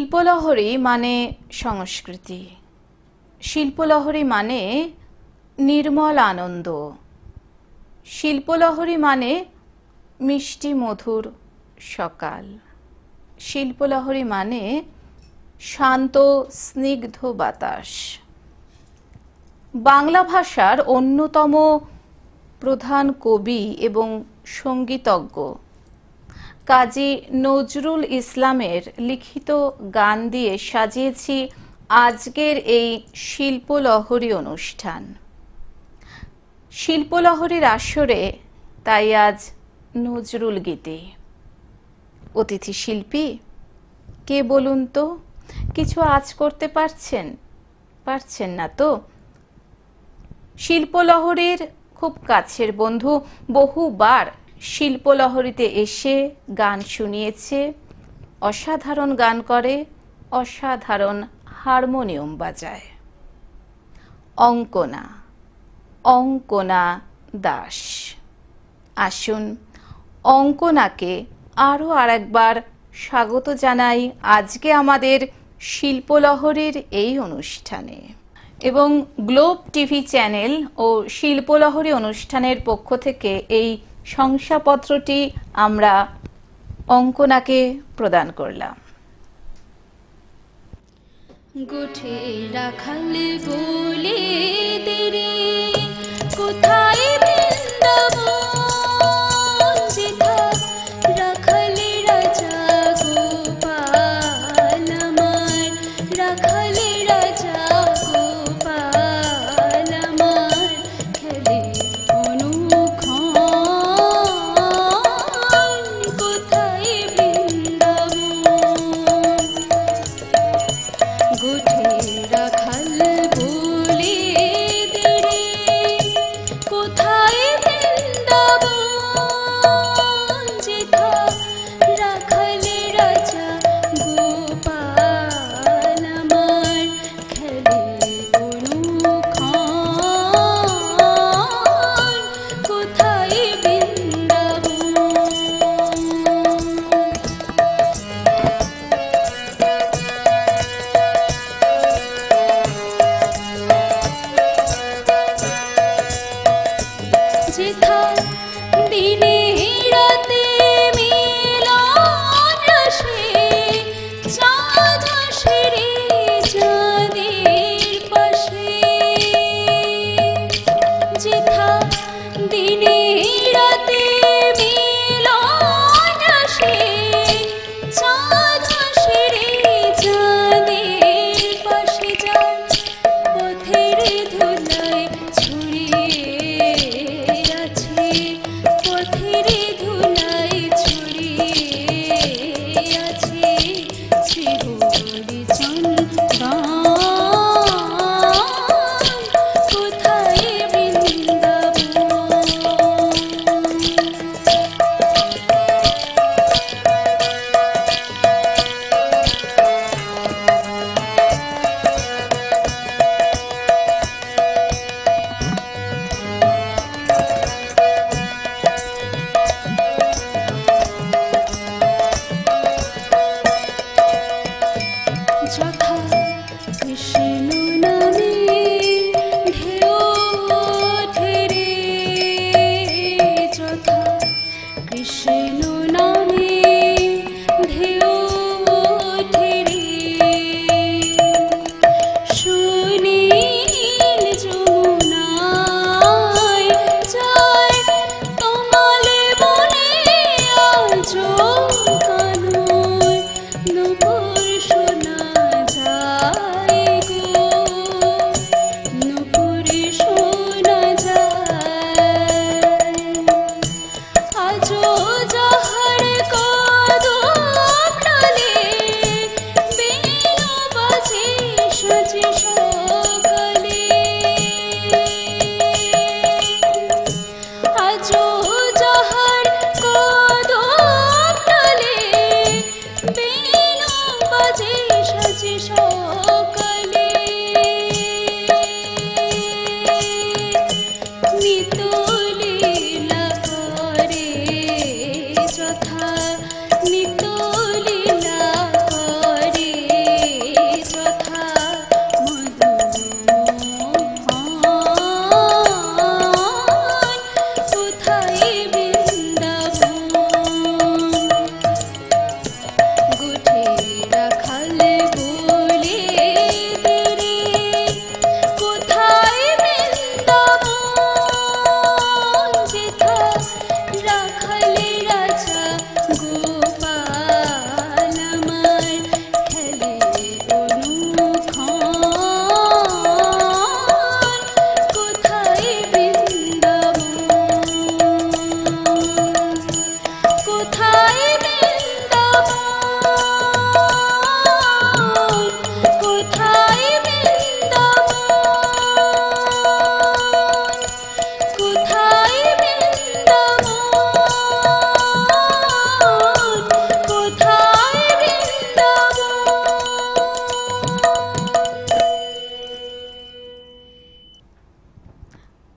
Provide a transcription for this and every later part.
শিল্পলহরী মানে সংস্কৃতি, শিল্পলহরী মানে নির্মল আনন্দ, শিল্পলহরী মানে মিষ্টি মধুর সকাল, শিল্পলহরী মানে শান্ত স্নিগ্ধ বাতাস। বাংলা ভাষার অন্যতম প্রধান কবি এবং সঙ্গীতজ্ঞ কাজী নজরুল ইসলামের লিখিত গান দিয়ে সাজিয়েছি আজকের এই শিল্পলহরী অনুষ্ঠান। শিল্পলহরীর আসরে তাই আজ নজরুল গীতি। অতিথি শিল্পী কে বলুন তো? কিছু আজ করতে পারছেন না তো? শিল্পলহরীর খুব কাছের বন্ধু, বহুবার শিল্পলহরীতে এসে গান শুনিয়েছে, অসাধারণ গান করে, অসাধারণ হারমোনিয়াম বাজায়। অঙ্কনা দাস। আসুন অঙ্কনাকে আরও আরেকবার স্বাগত জানাই আজকে আমাদের শিল্পলহরীর এই অনুষ্ঠানে। এবং গ্লোব টিভি চ্যানেল ও শিল্পলহরী অনুষ্ঠানের পক্ষ থেকে এই শংসাপত্রটি আমরা অঙ্কনাকে প্রদান করলাম। গুঠে রাখাল বলে তেরে কোথায় বৃন্দাবন, যেথা রাখাল রাজা গোপাল আমার, রাখাল রাজা গোপাল আমার খেলে অনুক্ষণ, কোথায় বৃন্দাবন। গুঠে রাখাল বলে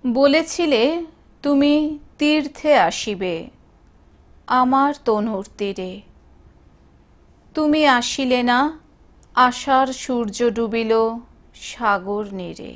বলেছিলে তুমি তীর্থে আসিবে আমার তনুর তীরে, তুমি আসিলে না, আশার সূর্য ডুবিল সাগর নীরে।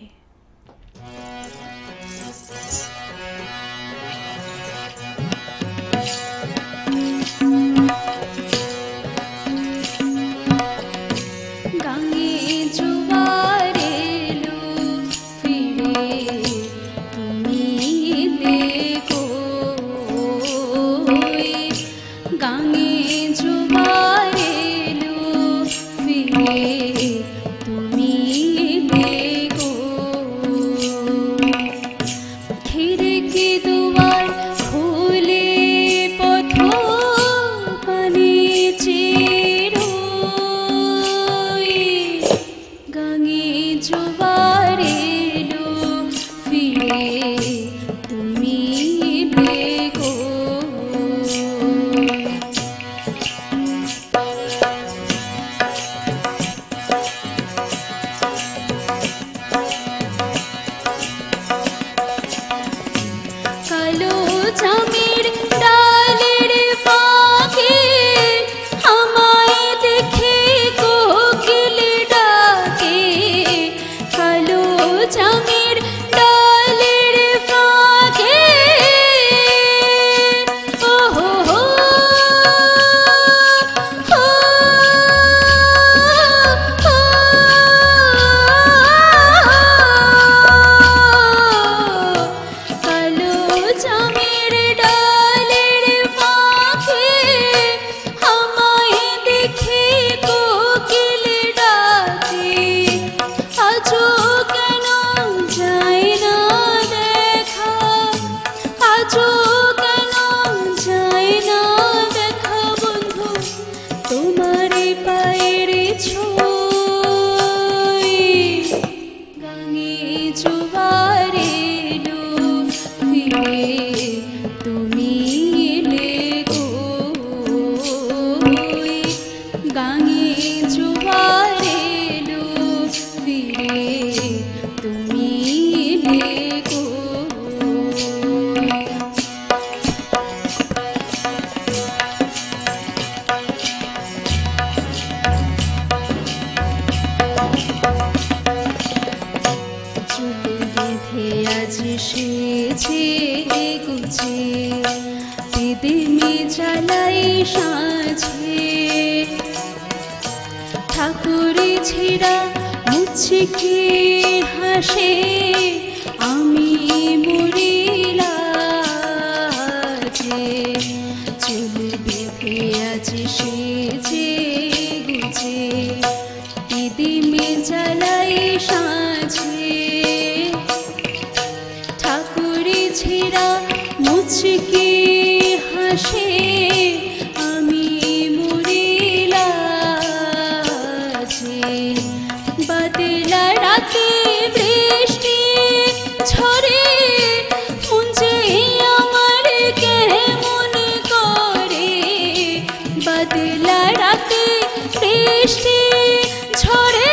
ঠাকুরে ছেড়া মুছিকে হাসে আমি মরিলা যে চুল বেঁধে আছে সেজে গুছে দিদিমে জ্বালাই সাঁঝে ঠাকুরে ছেড়া মুছিকে হাসে আমি মরিলা যে বাদলা রাতে বৃষ্টি ঝরে মুঞ্জে আমার কেমন করে বাদলা রাতে বৃষ্টি ঝরে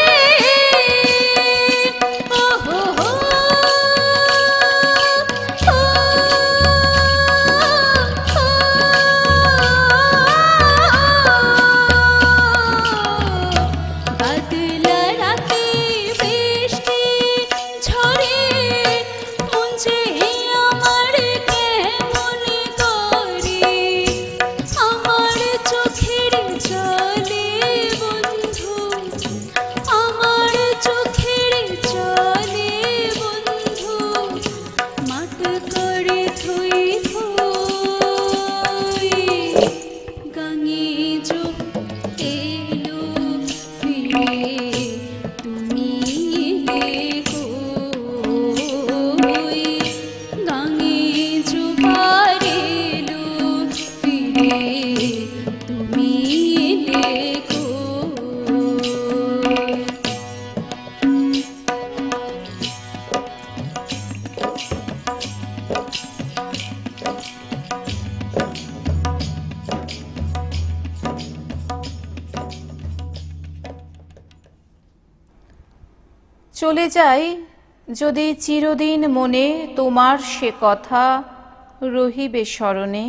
চলে যাই যদি চিরদিন মনে তোমার সে কথা রহিবে স্মরণে,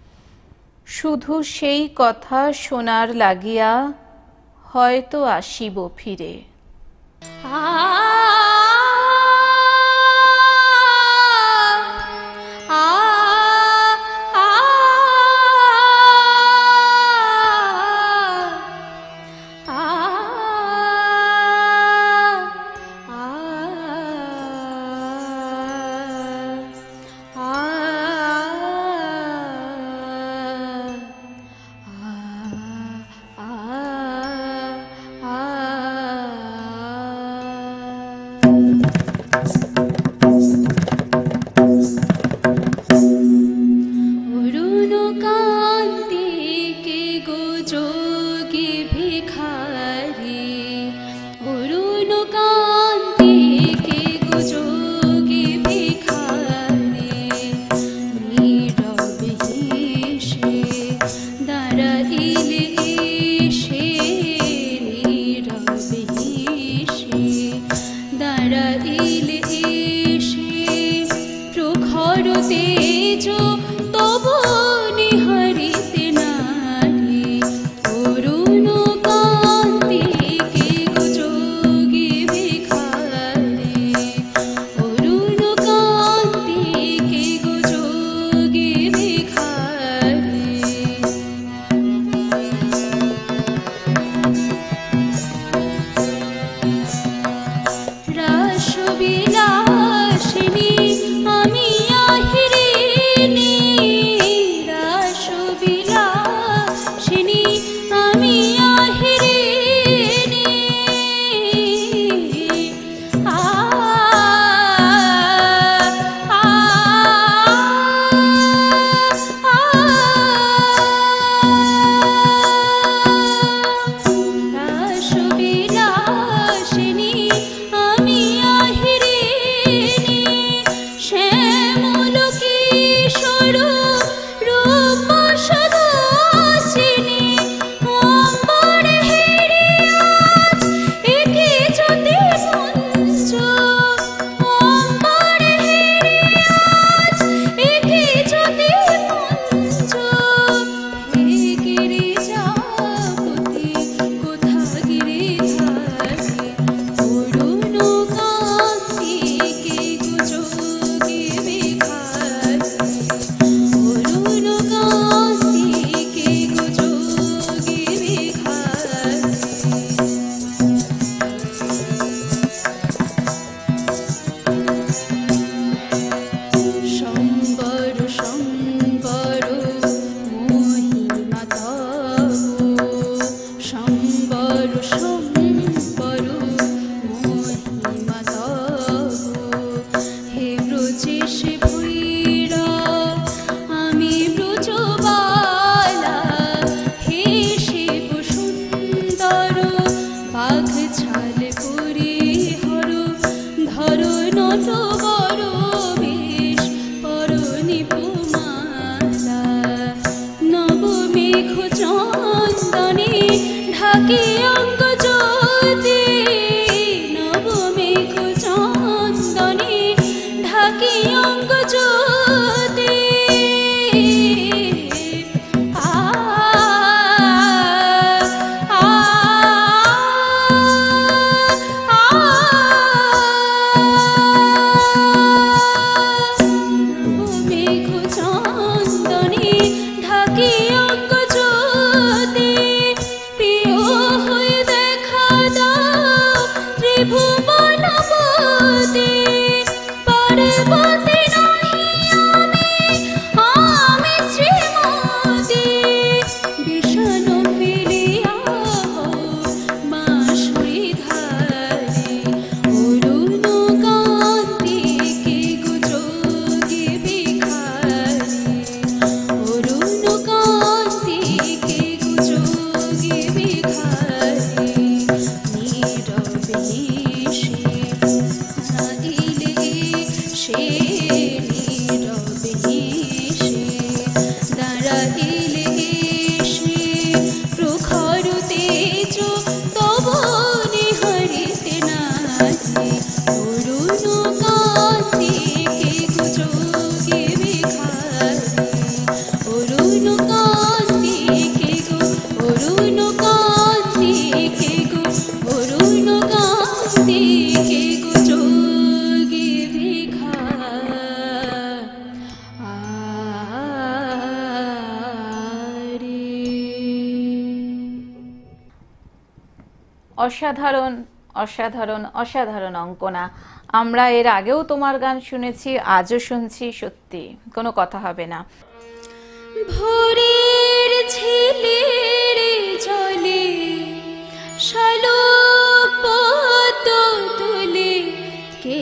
শুধু সেই কথা শোনার লাগিয়া হয়তো আসিব ফিরে। তবু নিহরিতে নাই অরুণ অসাধারণ অসাধারণ অসাধারণ অঙ্কনা। আমরা এর আগেও তোমার গান শুনেছি, আজও শুনছি, সত্যি কোনো কথা হবে না। ভোরের ঝিলের জলে শালুক পদ্ম তুলে কে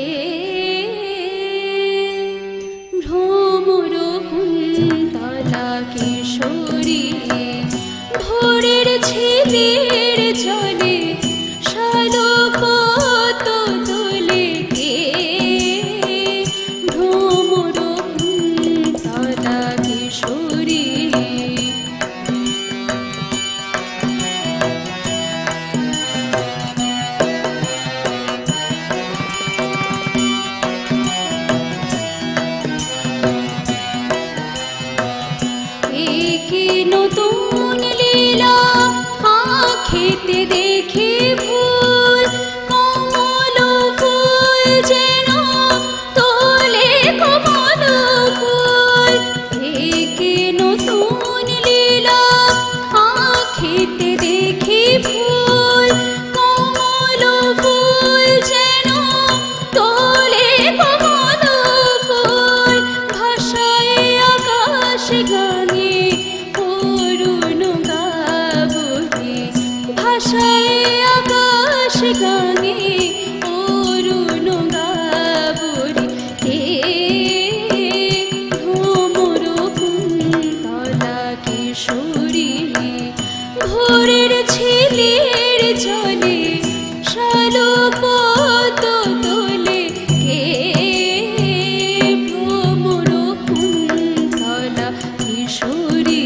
ভ্রমর কুন্তলা কিশোরী। ভোরের ঝিলের জলে শালুক পদ্ম তুলে কে ভ্রমর কুন্তলা কিশোরী। একে নতুন লীলা আঁখিতে দেখি ফুল, কমল ফুল যেন তোলে কমল ফুল। একে নতুন লীলা আঁখিতে দেখি ফুল, কমল ফুল যেন তোলে কমল ফুল। ভাষায় আকাশ গানে অরুণ গাবহি, ভাষায় আকাশ গানে অরুণ গাবহি। কে ভ্রমর কুন্তলা কিশোরী। ভোরের ঝিলের জলে শালুক পদ্ম তোলে কে ভ্রমর কুন্তলা কিশোরী।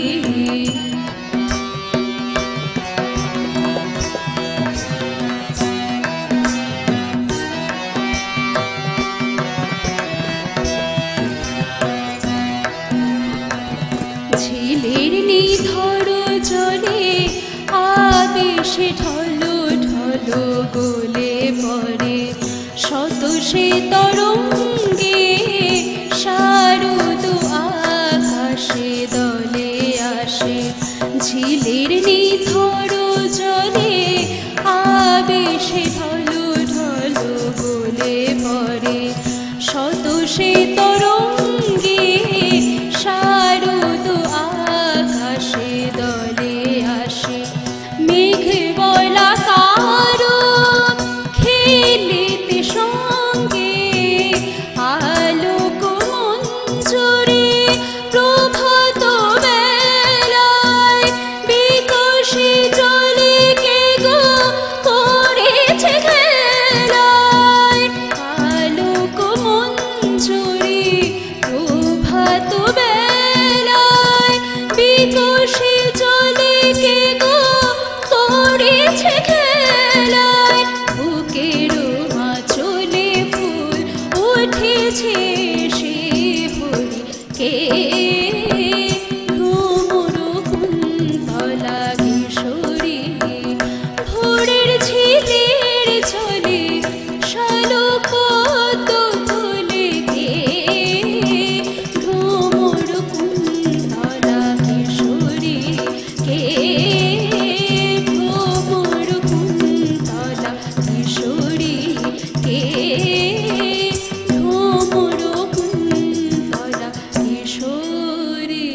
ঝিলের নিথর জলে আবেশে ঢলো ঢলো গলে পড়ে শত সে তরঙ্গে শারদ আকাশে দলে আসে। ঝিলের নিথর জলে আবেশে ঢলো ঢলো গলে পড়ে শত সে তরঙ্গে শারদ আকাশে দলে আসে। মেঘ বলাকার খেলিতে সঙ্গে আলোক মঞ্জুরে প্রভাত বেলায় বিকশী জলে কে গো করেছে খেলায়। আলোক মঞ্জুরে প্রভাত বেলায় বিকশী জলে কে গো করেছে খেলায়। বুকের মাঝলে ফুল উঠেছে সে ফুল কে ভ্রমর কুন্তলা কিশোরী। ভোরের ঝিলের জলে শালুক পদ্ম তোলে কে ভ্রমর কুন্তলা কিশোরী। কে ভ্রমর কুন্তলা কিশোরী। কে ভ্রমর কুন্তলা কিশোরী।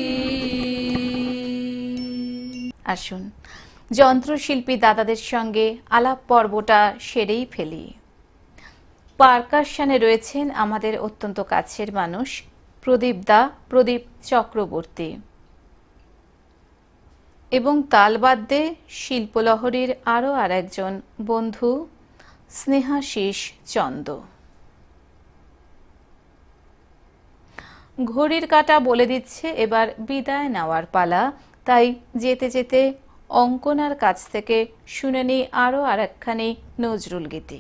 আসুন যন্ত্রশিল্পী দাদাদের সঙ্গে আলাপ পর্বটা সেরেই ফেলি। পারকাশনে রয়েছেন আমাদের অত্যন্ত কাছের মানুষ প্রদীপ চক্রবর্তী, এবং তালবাদ্যে শিল্পলহরীর আরও আরেকজন বন্ধু স্নেহাশিস চন্দ। ঘড়ির কাঁটা বলে দিচ্ছে এবার বিদায় নেওয়ার পালা, তাই যেতে যেতে অঙ্কনার কাছ থেকে শুনে নিই আরও আরেকখানি নজরুল গীতি।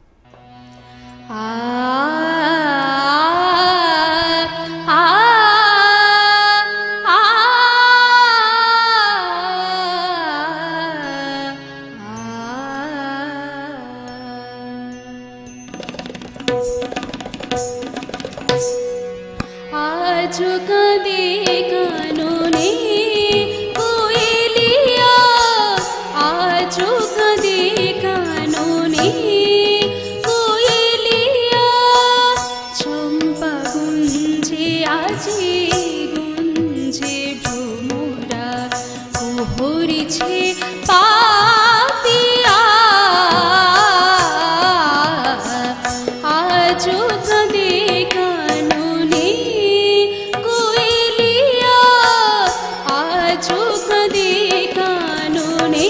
আজ কাঁদে কাননে কোয়েলিয়া, আজ কাঁদে কাননে গুঞ্জে আজি গুঞ্জে ভ্রমরা কুহরিছে পাপিয়া আজো কাঁদে কাননে কোয়েলিয়া আজো কাঁদে কাননে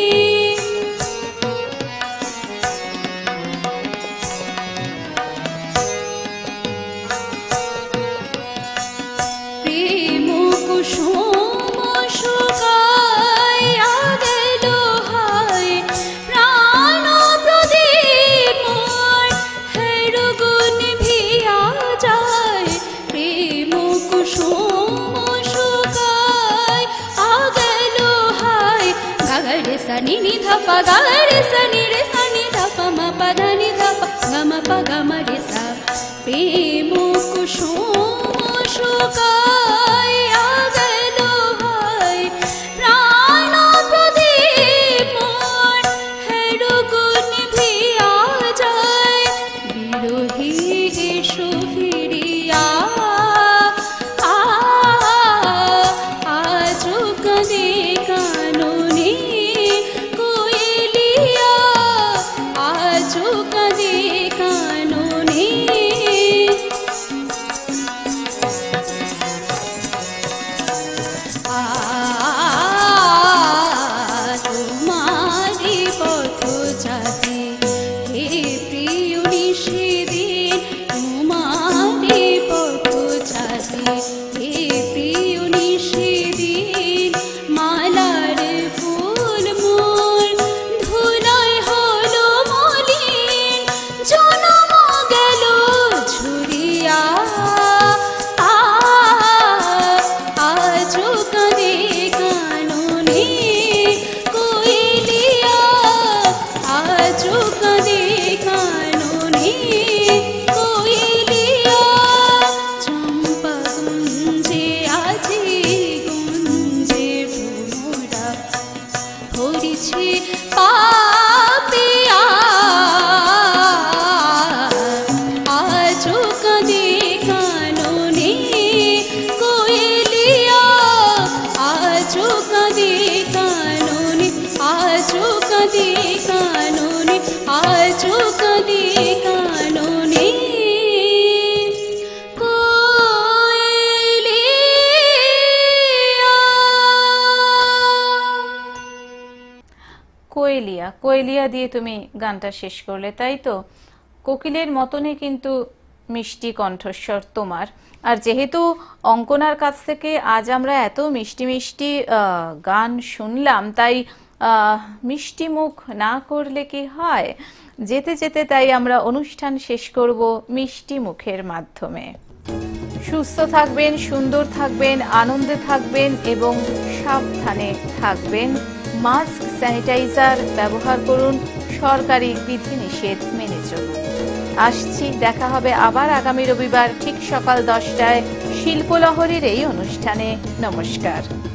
প্রেম কুসুম শুকাইয়া গেল হায় প্রাণ প্রদীপ মোর হেরগুন ভিয়া যায় প্রেম কুসুম শুকাইয়া গেল হায় গাগরে সানি নি ধাপা গাগরে সানি রে সানি ধাপা মা পা নি ধাপা গমা পা গমা রে সা প্রেম কুসুম শুকাইয়া গেল হায় প্রাণ প্রদীপ মোর হেরগুন ভিয়া যায় বিরহী এসো ফিরিয়া আজো কাঁদে কাননে কোয়েলিয়া আজো কাঁদে কাননে তোমারি পথ যাতে হে প্রিয় নিষেদিন তোমারি পথ যাতে হে প্রিয় নিষেদিন মালার ফুল মোর ধুলায় হলো মলিন জনম গেল ঝুরিয়া আজো কাঁদে কাননে কোয়েলিয়া আজো কাঁদে কাননে কোয়েলিয়া চম্পা গুঞ্জে আজি গুঞ্জে ভ্রমরা হরিছে পাপিয়া আজো কাঁদে কাননে কোয়েলিয়া আজো কাঁদে কাননে আজো কাঁদে কাননে আজো কাঁদে কাননে কোয়েলিয়া কোয়েলিয়া দিয়ে তুমি গানটা শেষ করলে, তাই তো? কোকিলের মতনই কিন্তু মিষ্টি কণ্ঠস্বর তোমার। আর যেহেতু অঙ্কনার কাছ থেকে আজ আমরা এত মিষ্টি মিষ্টি গান শুনলাম, তাই মিষ্টি মুখ না করলে কি হয়? যেতে যেতে তাই আমরা অনুষ্ঠান শেষ করব মিষ্টি মুখের মাধ্যমে। সুস্থ থাকবেন, সুন্দর থাকবেন, আনন্দে থাকবেন এবং সাবধানে থাকবেন। মাস্ক, স্যানিটাইজার ব্যবহার করুন, সরকারি বিধিনিষেধ মেনে চলুন। আসছি, দেখা হবে আবার আগামী রবিবার ঠিক সকাল 10টায় শিল্পলহরীর এই অনুষ্ঠানে। নমস্কার।